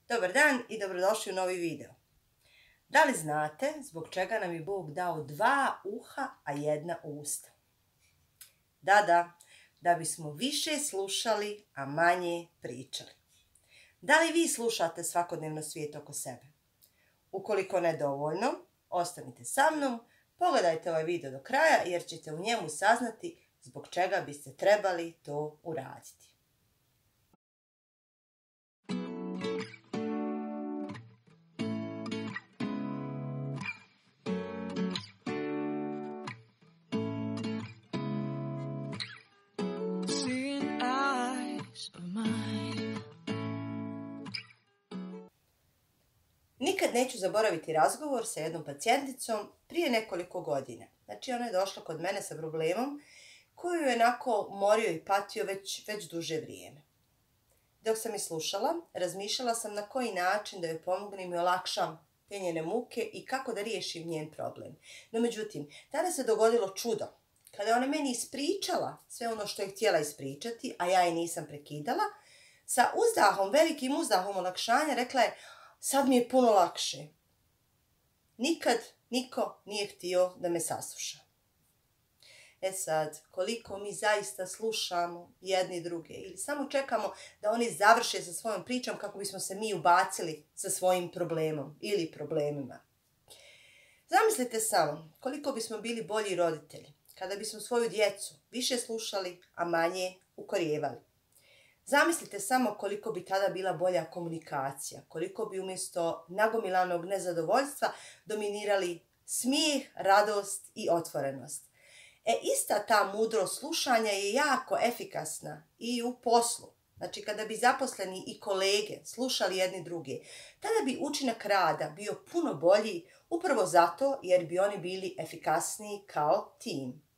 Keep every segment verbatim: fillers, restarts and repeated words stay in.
Dobar dan i dobrodošli u novi video. Da li znate zbog čega nam je Bog dao dva uha, a jedna usta? Da, da, da bismo više slušali, a manje pričali. Da li vi slušate svakodnevno svijet oko sebe? Ukoliko ne dovoljno, ostanite sa mnom, pogledajte ovaj video do kraja jer ćete u njemu saznati zbog čega biste trebali to uraditi. Nikad neću zaboraviti razgovor sa jednom pacijenticom prije nekoliko godina. Znači, ona je došla kod mene sa problemom koju je onako morio i patio već, već duže vrijeme. Dok sam je slušala, razmišljala sam na koji način da joj pomognem i olakšam te njene muke i kako da riješim njen problem. No međutim, tada se dogodilo čudo. Kada je ona meni ispričala sve ono što je htjela ispričati, a ja je nisam prekidala, sa uzdahom, velikim uzdahom olakšanja rekla je: sad mi je puno lakše. Nikad niko nije htio da me sasluša. E sad, koliko mi zaista slušamo jedni druge ili samo čekamo da oni završe sa svojom pričom kako bismo se mi ubacili sa svojim problemom ili problemima. Zamislite samo koliko bismo bili bolji roditelji kada bismo svoju djecu više slušali, a manje ukorijevali. Zamislite samo koliko bi tada bila bolja komunikacija, koliko bi umjesto nagomilanog nezadovoljstva dominirali smijeh, radost i otvorenost. E, ista ta mudrost slušanja je jako efikasna i u poslu. Znači, kada bi zaposleni i kolege slušali jedni druge, tada bi učinak rada bio puno bolji upravo zato jer bi oni bili efikasniji kao tim.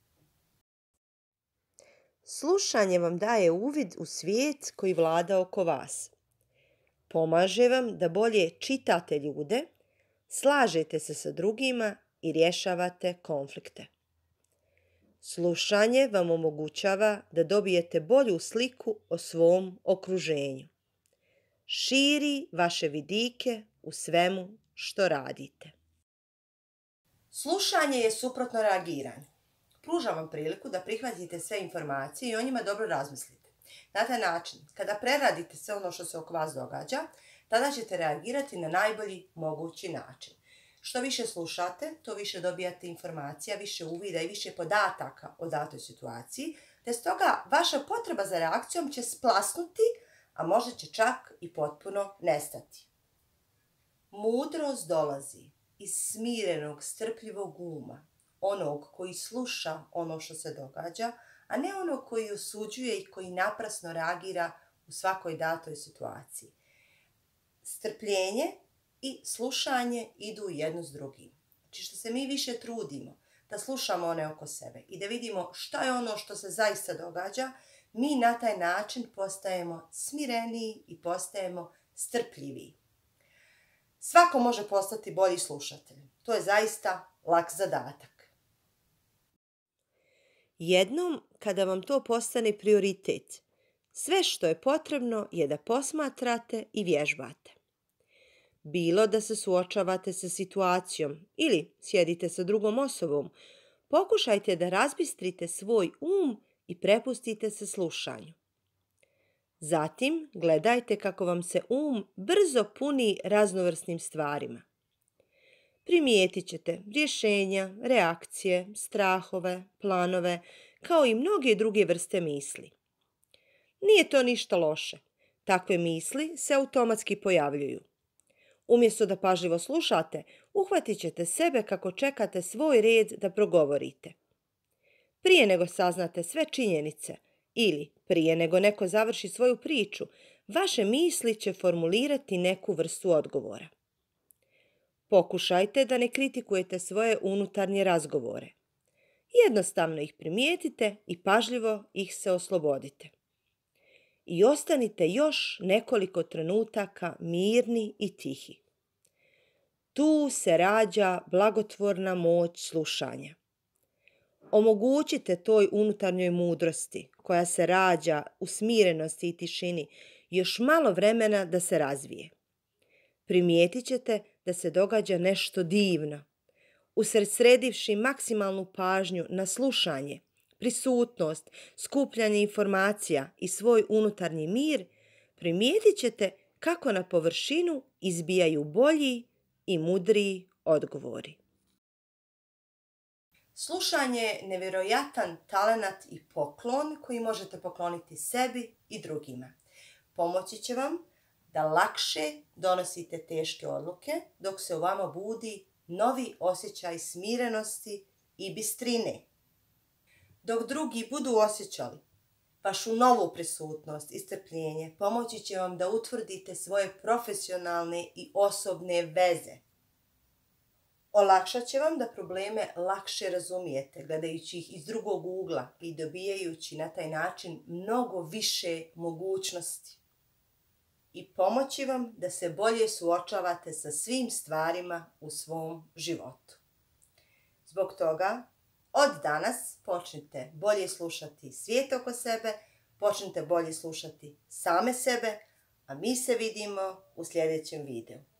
Slušanje vam daje uvid u svijet koji vlada oko vas. Pomaže vam da bolje čitate ljude, slažete se sa drugima i rješavate konflikte. Slušanje vam omogućava da dobijete bolju sliku o svom okruženju. Širi vaše vidike u svemu što radite. Slušanje je suprotno reagiranju. Pruža vam priliku da prihvatite sve informacije i o njima dobro razmislite. Na taj način, kada preradite sve ono što se oko vas događa, tada ćete reagirati na najbolji mogući način. Što više slušate, to više dobijate informacija, više uvida i više podataka o datoj situaciji, te stoga vaša potreba za reakcijom će splasnuti, a možda će čak i potpuno nestati. Mudrost dolazi iz smirenog, strpljivog uma, onog koji sluša ono što se događa, a ne onog koji osuđuje i koji naprasno reagira u svakoj datoj situaciji. Strpljenje i slušanje idu jedno s drugim. Znači, što se mi više trudimo da slušamo one oko sebe i da vidimo šta je ono što se zaista događa, mi na taj način postajemo smireniji i postajemo strpljiviji. Svako može postati bolji slušatelj. To je zaista lak zadatak. Jednom, kada vam to postane prioritet, sve što je potrebno je da posmatrate i vježbate. Bilo da se suočavate sa situacijom ili sjedite sa drugom osobom, pokušajte da razbistrite svoj um i prepustite se slušanju. Zatim, gledajte kako vam se um brzo puni raznovrsnim stvarima. Primijetit ćete rješenja, reakcije, strahove, planove, kao i mnoge druge vrste misli. Nije to ništa loše. Takve misli se automatski pojavljuju. Umjesto da pažljivo slušate, uhvatit ćete sebe kako čekate svoj red da progovorite. Prije nego saznate sve činjenice ili prije nego neko završi svoju priču, vaše misli će formulirati neku vrstu odgovora. Pokušajte da ne kritikujete svoje unutarnje razgovore. Jednostavno ih primijetite i pažljivo ih se oslobodite. I ostanite još nekoliko trenutaka mirni i tihi. Tu se rađa blagotvorna moć slušanja. Omogućite toj unutarnjoj mudrosti koja se rađa u smirenosti i tišini još malo vremena da se razvije. Primijetit ćete da se događa nešto divno. Usredsredivši maksimalnu pažnju na slušanje, prisutnost, skupljanje informacija i svoj unutarnji mir, primijetit ćete kako na površinu izbijaju bolji i mudriji odgovori. Slušanje je nevjerojatan talenat i poklon koji možete pokloniti sebi i drugima. Pomoći će vam da lakše donosite teške odluke dok se u vama budi novi osjećaj smirenosti i bistrine. Dok drugi budu osjećali vašu novu prisutnost i strpljenje, pomoći će vam da utvrdite svoje profesionalne i osobne veze. Olakšat će vam da probleme lakše razumijete, gledajući ih iz drugog ugla i dobijajući na taj način mnogo više mogućnosti. I pomoći vam da se bolje suočavate sa svim stvarima u svom životu. Zbog toga, od danas počnite bolje slušati svijet oko sebe, počnite bolje slušati same sebe, a mi se vidimo u sljedećem videu.